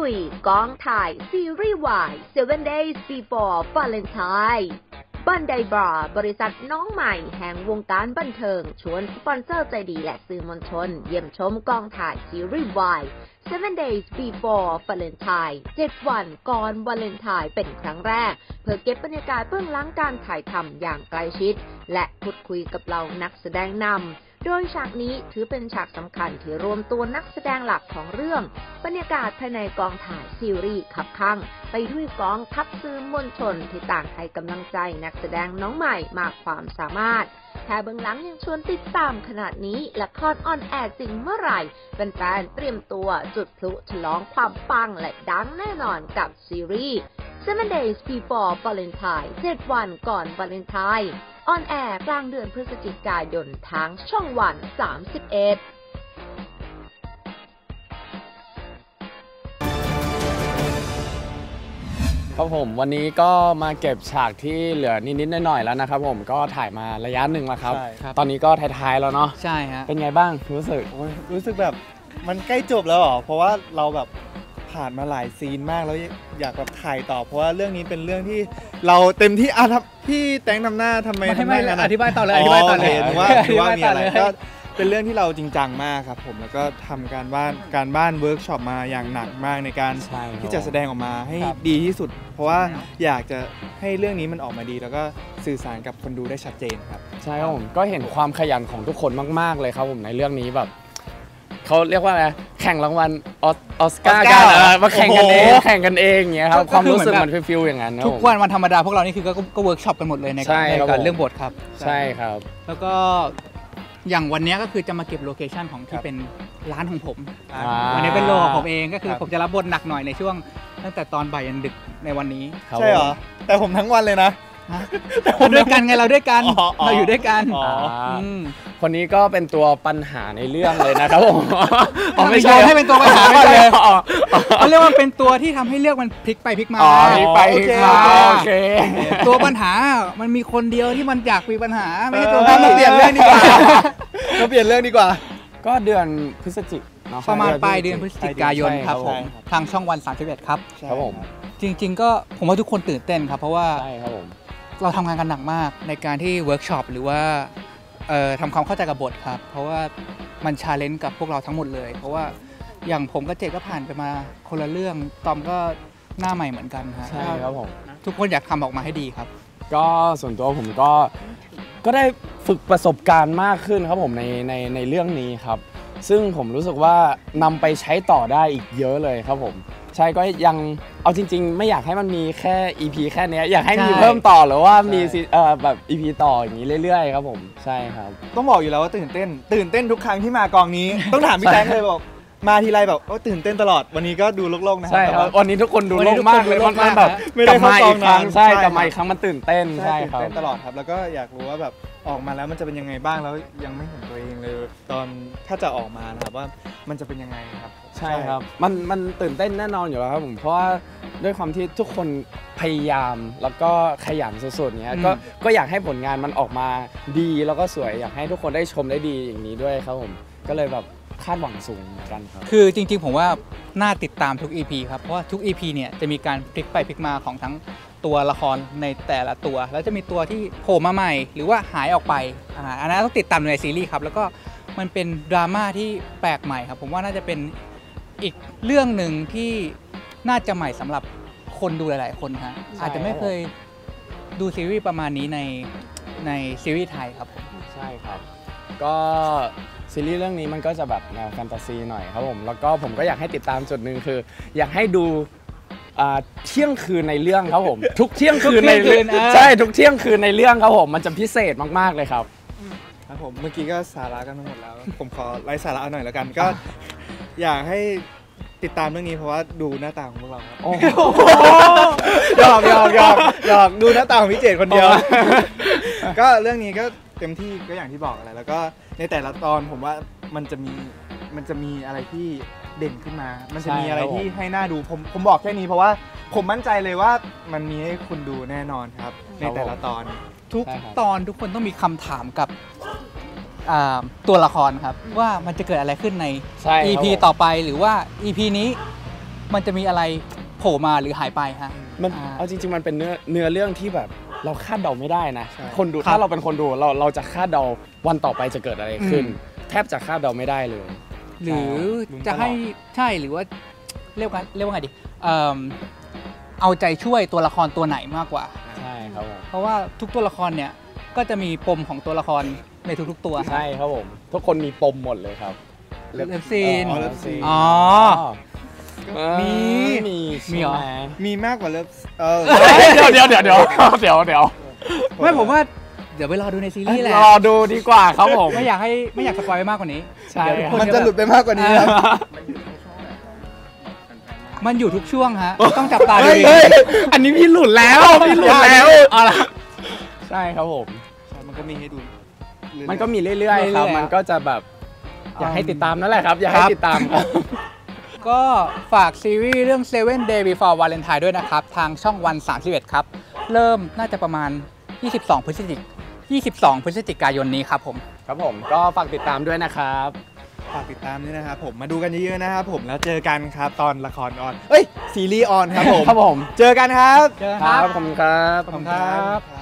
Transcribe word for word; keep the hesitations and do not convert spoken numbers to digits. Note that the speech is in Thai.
ยกองถ่ายซีรีส์วาย Seven Days Before Valentine บันไดบาร์บริษัทน้องใหม่แห่งวงการบันเทิงชวนสปอนเซอร์ใจดีและสื่อมวลชนเยี่ยมชมกองถ่ายซีรีส์วาย Seven Days Before Valentine เจ็ดวันก่อนวาเลนไทน์เป็นครั้งแรกเพื่อเก็บบรรยากาศเบื้องหลังการถ่ายทำอย่างใกล้ชิดและพูดคุยกับเหล่านักแสดงนำโดยฉากนี้ถือเป็นฉากสำคัญที่รวมตัวนักแสดงหลักของเรื่องบรรยากาศภายในกองถ่ายซีรีส์ขับข้างไปด้วยกองทัพสื่อมวลชนที่ต่างให้กำลังใจนักแสดงน้องใหม่มากความสามารถแค่เบื้องหลังยังชวนติดตามขนาดนี้ละครออนแอร์จริงเมื่อไหร่แฟนๆเตรียมตัวจุดพลุฉลองความปังและดังแน่นอนกับซีรีส์ Seven Days Before Valentine เจ็ดวันก่อนวาเลนไทน์ออนแอร์กลางเดือนพฤศจิกายนทางช่องวันสามสิบเอ็ดครับผมวันนี้ก็มาเก็บฉากที่เหลือนิดๆหน่อยๆแล้วนะครับผมก็ถ่ายมาระยะหนึ่งแล้วครับตอนนี้ก็ท้ายๆแล้วเนาะใช่ฮะเป็นไงบ้างรู้สึกรู้สึกแบบมันใกล้จบแล้วเหรอเพราะว่าเราแบบผ่านมาหลายซีนมากแล้วอยากแบบถ่ายต่อเพราะว่าเรื่องนี้เป็นเรื่องที่เราเต็มที่อ่ะครับพี่แตงนำหน้าทำไมทำไมอธิบายต่อเลยอธิบายต่อเลยว่าว่ามีอะไรก็เป็นเรื่องที่เราจริงจังมากครับผมแล้วก็ทำการบ้านการบ้านเวิร์กช็อปมาอย่างหนักมากในการที่จะแสดงออกมาให้ดีที่สุดเพราะว่าอยากจะให้เรื่องนี้มันออกมาดีแล้วก็สื่อสารกับคนดูได้ชัดเจนครับใช่ครับผมก็เห็นความขยันของทุกคนมากๆเลยครับผมในเรื่องนี้แบบเขาเรียกว่าอะไรแข่งรางวัลออสการ์กันมาแข่งกันเองแข่งกันเองอย่างเงี้ยครับความรู้สึกมันฟิลๆอย่างนั้นทุกวันวันธรรมดาพวกเรานี่คือก็เวิร์กช็อปกันหมดเลยในการเรื่องบทครับใช่ครับแล้วก็อย่างวันนี้ก็คือจะมาเก็บโลเคชั่นของที่เป็นร้านของผมวันนี้เป็นโลของผมเองก็คือผมจะรับบทหนักหน่อยในช่วงตั้งแต่ตอนบ่ายยันดึกในวันนี้ใช่เหรอแต่ผมทั้งวันเลยนะเราด้วยกันไงเราด้วยกันเราอยู่ด้วยกันคนนี้ก็เป็นตัวปัญหาในเรื่องเลยนะครับผมไม่ใช่ให้เป็นตัวปัญหาไม่ใช่เขาเรียกว่าเป็นตัวที่ทำให้เรื่องมันพลิกไปพลิกมาพลิกไปพลิกมาโอเคตัวปัญหามันมีคนเดียวที่มันอยากมีปัญหาไม่ใช่ตัวมาเปลี่ยนเรื่องดีกว่ามาเปลี่ยนเรื่องดีกว่าก็เดือนพฤศจิกประมาณปลายเดือนพฤศจิกายนครับผมทางช่องวันสามสิบเอ็ดครับครับผมจริงๆก็ผมว่าทุกคนตื่นเต้นครับเพราะว่าใช่ครับผมเราทำงานกันหนักมากในการที่เวิร์กช็อปหรือว่าทำความเข้าใจกับบทครับเพราะว่ามันชาเลนจ์กับพวกเราทั้งหมดเลยเพราะว่าอย่างผมกับเจก็ผ่านไปมาคนละเรื่องตอมก็หน้าใหม่เหมือนกันครับใช่ครับผมทุกคนอยากทำออกมาให้ดีครับก็ส่วนตัวผมก็ก็ได้ฝึกประสบการณ์มากขึ้นครับผมในในในเรื่องนี้ครับซึ่งผมรู้สึกว่านำไปใช้ต่อได้อีกเยอะเลยครับผมใช่ก็ยังเอาจริงๆไม่อยากให้มันมีแค่ อี พี แค่นี้อยากให้มีเพิ่มต่อหรือว่ามีเอ่อแบบ อี พี ต่ออย่างนี้เรื่อยๆครับผมใช่ครับต้องบอกอยู่แล้วว่าตื่นเต้นตื่นเต้นทุกครั้งที่มากองนี้ต้องถามพี่แตงเลยบอกมาทีไรแบบโอ้ตื่นเต้นตลอดวันนี้ก็ดูโล่งๆนะใช่ครับวันนี้ทุกคนดูโล่งมากเลยมันแบบไม่ได้เข้ากองนานใช่แต่มาอีกครั้งมันตื่นเต้นใช่ครับตื่นเต้นตลอดครับแล้วก็อยากรู้ว่าแบบออกมาแล้วมันจะเป็นยังไงบ้างแล้วยังไม่เห็นตัวเองเลยตอนถ้าจะออกมานะครับว่ามันจะเป็นยังไงครับใช่ครับมันมันตื่นเต้นแน่นอนอยู่แล้วครับผมเพราะว่าด้วยความที่ทุกคนพยายามแล้วก็ขยันสุดๆเนี้ยก็ก็อยากให้ผลงานมันออกมาดีแล้วก็สวยอยากให้ทุกคนได้ชมได้ดีอย่างนี้ด้วยครับผมก็เลยแบบคาดหวังสูงเหมือนกันครับคือจริงๆผมว่าน่าติดตามทุก อี พี ครับเพราะว่าทุก อี พี เนี่ยจะมีการพลิกไปพลิกมาของทั้งตัวละครในแต่ละตัวแล้วจะมีตัวที่โผล่มาใหม่หรือว่าหายออกไปอ่าอันนั้นต้องติดตามในซีรีส์ครับแล้วก็มันเป็นดราม่าที่แปลกใหม่ครับผมว่าน่าจะเป็นอีกเรื่องหนึ่งที่น่าจะใหม่สำหรับคนดูหลายๆคนฮะอาจจะไม่เคยดูซีรีส์ประมาณนี้ในในซีรีส์ไทยครับใช่ครับก็ซีรีส์เรื่องนี้มันก็จะแบบแนวแฟนตาซีหน่อยครับผมแล้วก็ผมก็อยากให้ติดตามจุดหนึ่งคืออยากให้ดูเที่ยงคืนในเรื่องครับผมทุกเที่ยงคืนในเรื่องใช่ทุกเที่ยงคืนในเรื่องครับผมมันจะพิเศษมากๆเลยครับครับผมเมื่อกี้ก็สาระกันทั้งหมดแล้วผมขอไล่สาระหน่อยแล้วกันก็อยากให้ติดตามเรื่องนี้เพราะว่าดูหน้าตาของพวกเราครับยอมยอมยอมยอมดูหน้าตาของพี่เจตคนเดียวก็เรื่องนี้ก็เต็มที่ก็อย่างที่บอกอะไรแล้วก็ในแต่ละตอนผมว่ามันจะมีมันจะมีอะไรที่เด่นขึ้นมามันจะมีอะไรที่ให้น่าดูผมผมบอกแค่นี้เพราะว่าผมมั่นใจเลยว่ามันมีให้คุณดูแน่นอนครับในแต่ละตอนทุกตอนทุกคนต้องมีคำถามกับตัวละครครับว่ามันจะเกิดอะไรขึ้นใน อี พี ต่อไปหรือว่า อี พี นี้มันจะมีอะไรโผล่มาหรือหายไปฮะมันอ่าเอาจริงๆมันเป็นเนื้อเนื้อเรื่องที่แบบเราคาดเดาไม่ได้นะใช่คนดูครับถ้าเราเป็นคนดูเราเราจะคาดเดาวันต่อไปจะเกิดอะไรขึ้นอืมแทบจะคาดเดาไม่ได้เลยหรือลุ้นตลอดจะให้ใช่หรือว่าเรียกว่าเรียกว่าไงดีเอิ่มเอาใจช่วยตัวละครตัวไหนมากกว่าใช่ครับผมเพราะว่าทุกตัวละครเนี่ยก็จะมีปมของตัวละครในทุกๆตัวใช่ครับผมทุกคนมีปมหมดเลยครับเลิฟซีนอ๋อ Love Scene อ๋อเออมีมีมีเหรอใช่ไมีมากกว่าเลิฟเออเดี๋ยวเดี๋ยวเดี๋ยวเดี๋ยวเดี๋ยวเดี๋ยวไม่ผมว่าเดี๋ยวไปรอดูในซีรีส์แหละรอดูดีกว่าครับผมไม่อยากให้ไม่อยากสปอยไปมากกว่านี้ใช่เดี๋ยวทุกคนมันจะหลุดไปมากกว่านี้ครับมันอยู่ทุกช่วงฮะต้องจับตาดูเฮ้ยดีเฮ้ยอันนี้พี่หลุดแล้วพี่หลุดแล้วเอาละใช่ครับผมมันก็มีให้ดูเรื่อยๆมันก็มีเรื่อยๆครับมันก็จะแบบอยากให้ติดตามนั่นแหละครับ อยากให้ติดตามครับก็ฝากซีรีส์เรื่อง Seven Day Before Valentine ด้วยนะครับ ทางช่องวันสามสิบเอ็ดครับ เริ่มน่าจะประมาณ ยี่สิบสองพฤศจิกยี่สิบสองพฤศจิกายนนี้ครับผมครับผมก็ฝากติดตามด้วยนะครับฝากติดตามด้วยนะครับผมมาดูกันเยอะๆนะครับผมแล้วเจอกันครับตอนละครออนเอ้ยซีรีส์ออนครับผมครับผมเจอกันครับเจอกันคครัรับบ ขอบคุณครับขอบคุณครับครับ